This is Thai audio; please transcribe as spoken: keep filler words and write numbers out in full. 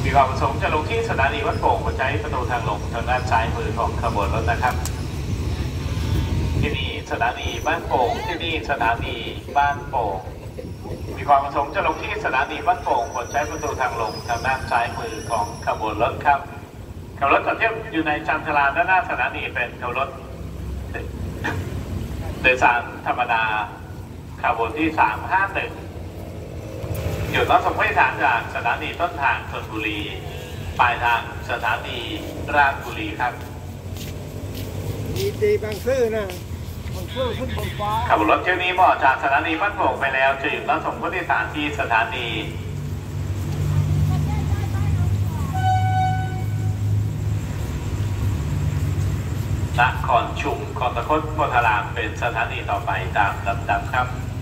มีความประสงค์จะลงที่สถานีวัดโป่งหัวใจประตูทางลงทางด้านซ้ายมือของขบวนรถนะครับที่นี่สถานีบ้านโป่งที่นี่สถานีบ้านโป่งมีความประสงค์จะลงที่สถานีบ้านโป่งหัวใจประตูทางลงทางด้านซ้ายมือของขบวนรถครับขบวนรถต่อเที่ยวอยู่ในจามทลาด้านหน้าสถานีเป็นขบวนรถโดยสารธรรมดาขบวนที่สามห้าหนึ่งหยุดรับส่งผู้โดยสารจากสถานีต้นทางชลบุรีปลายทางสถานีราชบุรีครับดีดีบางซื่อนะบางซื่อขึ้นบนฟ้าขบวนรถเที่ยวนี้เหมาะจากสถานีบ้านโป่งไปแล้วจะหยุดรับส่งผู้โดยสารที่สถานีนครชุมคลองตะคดโพธารามเป็นสถานีต่อไปตามลำดับครับ